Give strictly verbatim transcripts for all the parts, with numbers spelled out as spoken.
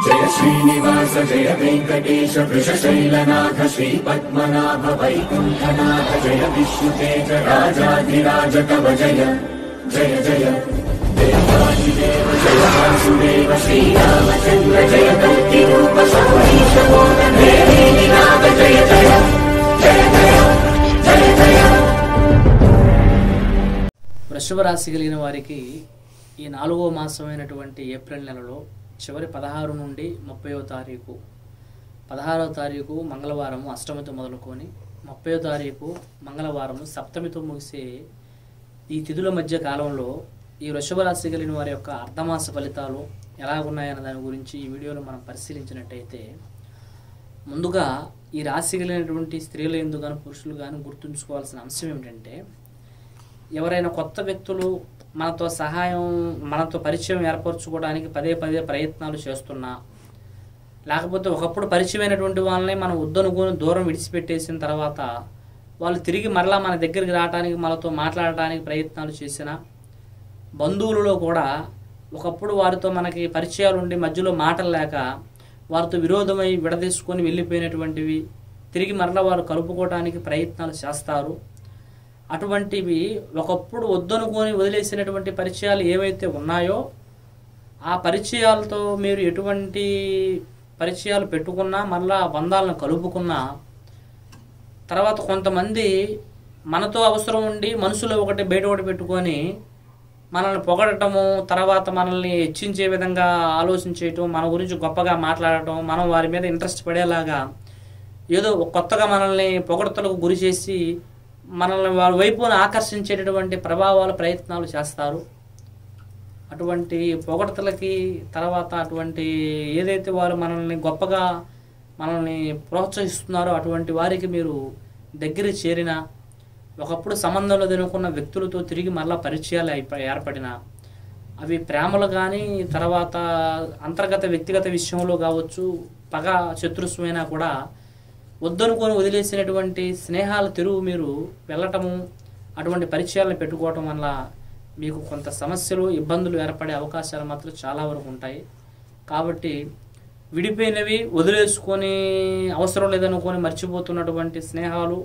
जय श्रीनिवास जय वेंकटेश वृषशैलनाथ श्री पद्मनाभ वैकुंठनाथ जय विष्णुतेज राजाधिराज तव जय जय जय देवादिदेव जय वासुदेव श्रीरामचंद्र जय कल्किरूप शौरीश मोदन देवीनाथ जय जय जय जय जय जय। వృషభ రాశి కలిగిన వారికి ఈ నాలుగో మాసమైనటువంటి ఏప్రిల్ నెలలో చివరి పదహారు నుండి ముప్పైవ తారీఖు పదహారవ తారీఖు మంగళవారము అష్టమితో మొదలుకొని ముప్పైవ తారీఖు మంగళవారము సప్తమితో ముగిసే ఈ తిథుల మధ్య కాలంలో ఈ వృషభ రాశి కలిగిన వారి యొక్క అర్ధమాస ఫలితాలు ఎలా ఉన్నాయన్న దాని గురించి ఈ వీడియోలో మనం పరిశీలించినట్టయితే, ముందుగా ఈ రాశి కలిగినటువంటి స్త్రీలు ఎందుకు కానీ పురుషులు కానీ గుర్తుంచుకోవాల్సిన అంశం ఏమిటంటే, ఎవరైనా కొత్త వ్యక్తులు మనతో సహాయం మనతో పరిచయం ఏర్పరచుకోవడానికి పదే పదే ప్రయత్నాలు చేస్తున్నా, లేకపోతే ఒకప్పుడు పరిచయమైనటువంటి వాళ్ళని మనం వద్దనుకొని దూరం విడిచిపెట్టేసిన తర్వాత వాళ్ళు తిరిగి మరలా మన దగ్గరికి రావడానికి మనతో మాట్లాడటానికి ప్రయత్నాలు చేసిన, బంధువులలో కూడా ఒకప్పుడు వారితో మనకి పరిచయాలు ఉండి మధ్యలో మాటలు లేక వారితో విరోధమై విడదీసుకొని వెళ్ళిపోయినటువంటివి తిరిగి మరలా వారు కలుపుకోవడానికి ప్రయత్నాలు చేస్తారు. అటువంటివి ఒకప్పుడు వద్దనుకొని వదిలేసినటువంటి పరిచయాలు ఏవైతే ఉన్నాయో ఆ పరిచయాలతో మీరు ఎటువంటి పరిచయాలు పెట్టుకున్నా మళ్ళా బంధాలను కలుపుకున్నా తర్వాత కొంతమంది మనతో అవసరం ఉండి మనసులో ఒకటి బయట ఒకటి పెట్టుకొని మనల్ని పొగడటము, తర్వాత మనల్ని హెచ్చించే విధంగా ఆలోచించేయటం, మన గురించి గొప్పగా మాట్లాడటం, మనం వారి మీద ఇంట్రెస్ట్ పడేలాగా ఏదో కొత్తగా మనల్ని పొగడతలకు గురి చేసి మనల్ని వారి వైపున ఆకర్షించేటటువంటి ప్రభావాల ప్రయత్నాలు చేస్తారు. అటువంటి పొగడతలకి తర్వాత అటువంటి ఏదైతే వారు మనల్ని గొప్పగా మనల్ని ప్రోత్సహిస్తున్నారో అటువంటి వారికి మీరు దగ్గర చేరిన, ఒకప్పుడు సంబంధంలో తినుకున్న వ్యక్తులతో తిరిగి మళ్ళా పరిచయాలు ఏర్పడిన, అవి ప్రేమలు కానీ తర్వాత అంతర్గత వ్యక్తిగత విషయంలో కావచ్చు, పగ శత్రుత్వమైనా కూడా వద్దనుకొని వదిలేసినటువంటి స్నేహాల తిరుగు మీరు వెళ్ళటము, అటువంటి పరిచయాలను పెట్టుకోవటం వల్ల మీకు కొంత సమస్యలు ఇబ్బందులు ఏర్పడే అవకాశాలు మాత్రం చాలా వరకు ఉంటాయి. కాబట్టి విడిపోయినవి వదిలేసుకొని అవసరం లేదనుకొని మర్చిపోతున్నటువంటి స్నేహాలు,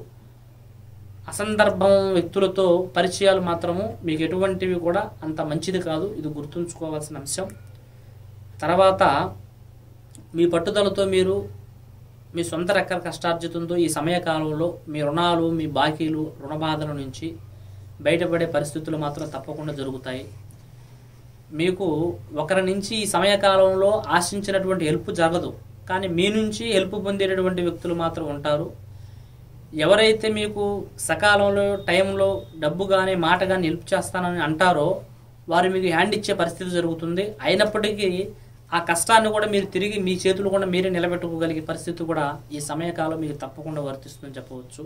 అసందర్భం వ్యక్తులతో పరిచయాలు మాత్రము మీకు ఎటువంటివి కూడా అంత మంచిది కాదు. ఇది గుర్తుంచుకోవాల్సిన అంశం. తర్వాత మీ పట్టుదలతో మీరు మీ సొంత రెక్కల కష్టార్జితంతో ఈ సమయకాలంలో మీ రుణాలు, మీ బాకీలు, రుణ బాధల నుంచి బయటపడే పరిస్థితులు మాత్రం తప్పకుండా జరుగుతాయి. మీకు ఒకరి నుంచి ఈ సమయకాలంలో ఆశించినటువంటి హెల్ప్ జరగదు, కానీ మీ నుంచి హెల్ప్ పొందేటటువంటి వ్యక్తులు మాత్రం ఉంటారు. ఎవరైతే మీకు సకాలంలో టైంలో డబ్బు కానీ మాట కానీ హెల్ప్ చేస్తానని అంటారో వారు మీకు హ్యాండ్ ఇచ్చే పరిస్థితి జరుగుతుంది. అయినప్పటికీ ఆ కష్టాన్ని కూడా మీరు తిరిగి మీ చేతులు కూడా మీరే నిలబెట్టుకోగలిగే పరిస్థితి కూడా ఈ సమయకాలం మీకు తప్పకుండా వర్తిస్తుందని చెప్పవచ్చు.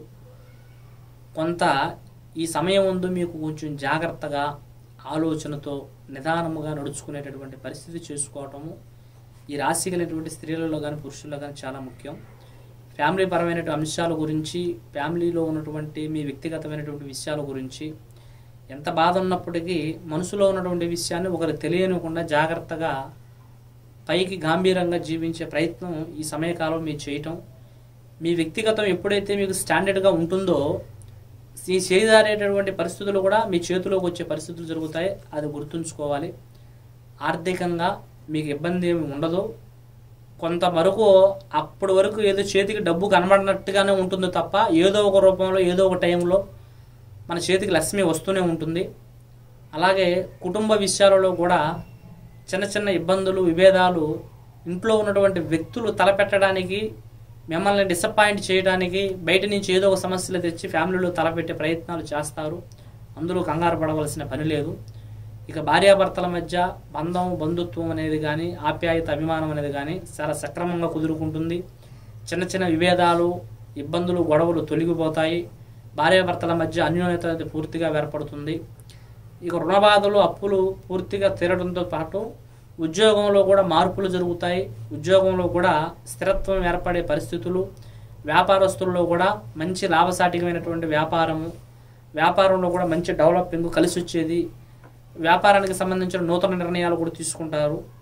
కొంత ఈ సమయం ముందు మీకు కొంచెం జాగ్రత్తగా ఆలోచనతో నిదానముగా నడుచుకునేటటువంటి పరిస్థితి చేసుకోవటము ఈ రాశి కలిగినటువంటి స్త్రీలలో కానీ పురుషుల్లో కానీ చాలా ముఖ్యం. ఫ్యామిలీ పరమైన అంశాల గురించి, ఫ్యామిలీలో ఉన్నటువంటి మీ వ్యక్తిగతమైనటువంటి విషయాల గురించి ఎంత బాధ ఉన్నప్పటికీ మనసులో ఉన్నటువంటి విషయాన్ని ఒకరు తెలియనివ్వకుండా జాగ్రత్తగా పైకి గంభీరంగా జీవించే ప్రయత్నం ఈ సమయకాలం మీరు చేయటం, మీ వ్యక్తిగతం ఎప్పుడైతే మీకు స్టాండర్డ్గా ఉంటుందో ఈ చేదారేటటువంటి పరిస్థితులు కూడా మీ చేతిలోకి వచ్చే పరిస్థితులు జరుగుతాయి. అది గుర్తుంచుకోవాలి. ఆర్థికంగా మీకు ఇబ్బంది ఏమి ఉండదు. కొంతవరకు అప్పటి వరకు ఏదో చేతికి డబ్బు కనబడినట్టుగానే ఉంటుంది తప్ప ఏదో ఒక రూపంలో ఏదో ఒక టైంలో మన చేతికి లక్ష్మి వస్తూనే ఉంటుంది. అలాగే కుటుంబ విషయాలలో కూడా చిన్న చిన్న ఇబ్బందులు, విభేదాలు, ఇంట్లో ఉన్నటువంటి వ్యక్తులు తలపెట్టడానికి, మిమ్మల్ని డిసప్పాయింట్ చేయడానికి బయట నుంచి ఏదో ఒక సమస్యలు తెచ్చి ఫ్యామిలీలో తలపెట్టే ప్రయత్నాలు చేస్తారు. అందులో కంగారు పడవలసిన పని లేదు. ఇక భార్యాభర్తల మధ్య బంధం, బంధుత్వం అనేది కానీ, ఆప్యాయత, అభిమానం అనేది కానీ చాలా సక్రమంగా కుదురుకుంటుంది. చిన్న చిన్న విభేదాలు, ఇబ్బందులు, గొడవలు తొలగిపోతాయి. భార్యాభర్తల మధ్య అన్యోన్యత అనేది పూర్తిగా ఏర్పడుతుంది. ఇక రుణబాధలు, అప్పులు పూర్తిగా తీరడంతో పాటు ఉద్యోగంలో కూడా మార్పులు జరుగుతాయి. ఉద్యోగంలో కూడా స్థిరత్వం ఏర్పడే పరిస్థితులు, వ్యాపారస్తుల్లో కూడా మంచి లాభసాటికమైనటువంటి వ్యాపారము, వ్యాపారంలో కూడా మంచి డెవలపింగ్ కలిసి వచ్చేది, వ్యాపారానికి సంబంధించిన నూతన నిర్ణయాలు కూడా తీసుకుంటారు.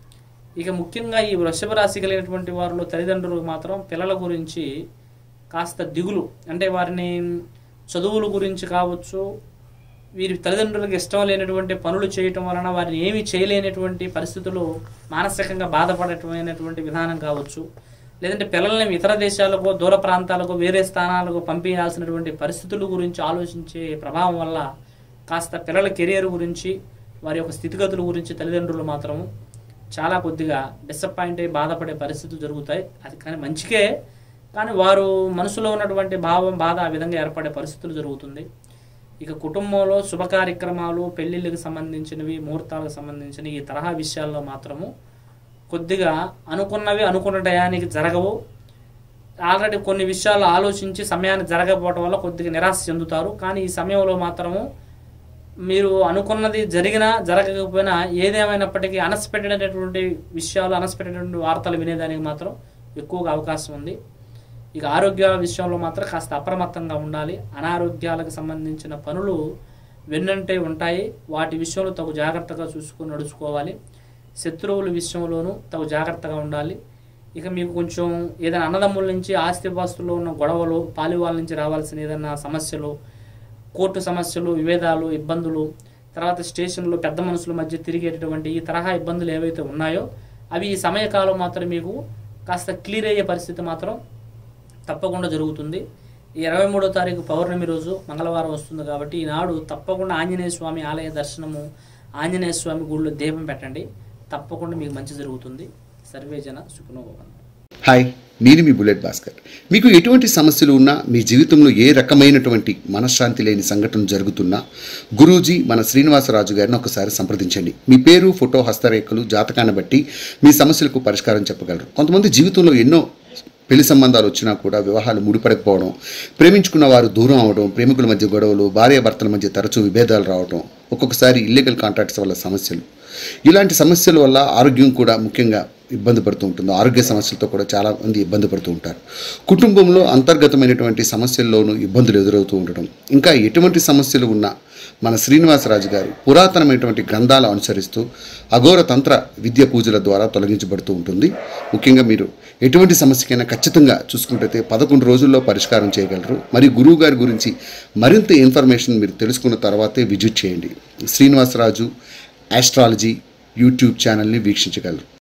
ఇక ముఖ్యంగా ఈ వృషభ రాశి కలిగినటువంటి వారిలో తల్లిదండ్రులకు మాత్రం పిల్లల గురించి కాస్త దిగులు, అంటే వారిని చదువుల గురించి కావచ్చు, వీరి తల్లిదండ్రులకు ఇష్టం లేనటువంటి పనులు చేయటం వలన వారిని ఏమీ చేయలేనటువంటి పరిస్థితులు, మానసికంగా బాధపడటమైనటువంటి విధానం కావచ్చు, లేదంటే పిల్లల్ని ఇతర దేశాలకు, దూర ప్రాంతాలకు, వేరే స్థానాలకు పంపించాల్సినటువంటి పరిస్థితుల గురించి ఆలోచించే ప్రభావం వల్ల కాస్త పిల్లల కెరియర్ గురించి, వారి యొక్క స్థితిగతుల గురించి తల్లిదండ్రులు మాత్రము చాలా కొద్దిగా డిసప్పాయింట్ అయ్యి బాధపడే పరిస్థితులు జరుగుతాయి. అది కానీ మంచికే, కానీ వారు మనసులో ఉన్నటువంటి భావం, బాధ ఆ విధంగా ఏర్పడే పరిస్థితులు జరుగుతుంది. ఇక కుటుంబంలో శుభ కార్యక్రమాలు, పెళ్లిళ్ళకి సంబంధించినవి, ముహూర్తాలకు సంబంధించినవి, ఈ తరహా విషయాల్లో మాత్రము కొద్దిగా అనుకున్నవి అనుకున్న టయానికి జరగవు. ఆల్రెడీ కొన్ని విషయాలు ఆలోచించి సమయాన్ని జరగకపోవడం వల్ల కొద్దిగా నిరాశ చెందుతారు. కానీ ఈ సమయంలో మాత్రము మీరు అనుకున్నది జరిగినా జరగకపోయినా ఏదేమైనప్పటికీ అన్ఎక్స్పెక్టెడ్ విషయాలు, అన్ఎక్స్పెక్టెడ్ వార్తలు వినేదానికి మాత్రం ఎక్కువగా అవకాశం ఉంది. ఇక ఆరోగ్య విషయంలో మాత్రం కాస్త అప్రమత్తంగా ఉండాలి. అనారోగ్యాలకు సంబంధించిన పనులు వెన్నంటే ఉంటాయి, వాటి విషయంలో తగు జాగ్రత్తగా చూసుకొని నడుచుకోవాలి. శత్రువుల విషయంలోనూ తగు జాగ్రత్తగా ఉండాలి. ఇక మీకు కొంచెం ఏదైనా అన్నదమ్ముల నుంచి ఆస్తిపాస్తుల్లో ఉన్న గొడవలు, పాలివాళ్ళ నుంచి రావాల్సిన ఏదైనా సమస్యలు, కోర్టు సమస్యలు, విభేదాలు, ఇబ్బందులు, తర్వాత స్టేషన్లో పెద్ద మనుషుల మధ్య తిరిగేటటువంటి ఈ తరహా ఇబ్బందులు ఏవైతే ఉన్నాయో అవి ఈ సమయకాలం మాత్రం మీకు కాస్త క్లియర్ అయ్యే పరిస్థితి మాత్రం తప్పకుండా జరుగుతుంది. ఈ ఇరవై మూడో తారీఖు పౌర్ణమి రోజు మంగళవారం వస్తుంది కాబట్టి ఈనాడు తప్పకుండా ఆంజనేయ స్వామి ఆలయ దర్శనము, ఆంజనేయ స్వామి గుడిలో దీపం పెట్టండి, తప్పకుండా మీకు మంచి జరుగుతుంది. సర్వేజన సుఖినో భవంతు. హాయ్, నేను మీ బుల్లెట్ భాస్కర్. మీకు ఎటువంటి సమస్యలు ఉన్నా, మీ జీవితంలో ఏ రకమైనటువంటి మనశ్శాంతి లేని సంఘటన జరుగుతున్నా గురూజీ మన శ్రీనివాసరాజు గారిని ఒకసారి సంప్రదించండి. మీ పేరు, ఫోటో, హస్తరేఖలు, జాతకాన్ని బట్టి మీ సమస్యలకు పరిష్కారం చెప్పగలరు. కొంతమంది జీవితంలో ఎన్నో పెళ్లి సంబంధాలు వచ్చినా కూడా వివాహాలు ముడిపడకపోవడం, ప్రేమించుకున్న వారు దూరం అవడం, ప్రేమికుల మధ్య గొడవలు, భార్యాభర్తల మధ్య తరచూ విభేదాలు రావడం, ఒక్కొక్కసారి ఇల్లీగల్ కాంట్రాక్ట్స్ వల్ల సమస్యలు, ఇలాంటి సమస్యల వల్ల ఆరోగ్యం కూడా ముఖ్యంగా ఇబ్బంది పడుతూ ఉంటుంది. ఆరోగ్య సమస్యలతో కూడా చాలామంది ఇబ్బంది పడుతూ ఉంటారు. కుటుంబంలో అంతర్గతమైనటువంటి సమస్యల్లోనూ ఇబ్బందులు ఎదురవుతూ ఉండటం, ఇంకా ఎటువంటి సమస్యలు ఉన్నా మన శ్రీనివాసరాజు గారు పురాతనమైనటువంటి గ్రంథాలు అనుసరిస్తూ అఘోర తంత్ర విద్య పూజల ద్వారా తొలగించబడుతూ ఉంటుంది. ముఖ్యంగా మీరు ఎటువంటి సమస్యకైనా ఖచ్చితంగా చూసుకుంటే పదకొండు రోజుల్లో పరిష్కారం చేయగలరు. మరియు గురువు గారి గురించి మరింత ఇన్ఫర్మేషన్ మీరు తెలుసుకున్న తర్వాతే విజిట్ చేయండి. శ్రీనివాసరాజు ఆస్ట్రాలజీ యూట్యూబ్ ఛానల్ని వీక్షించగలరు.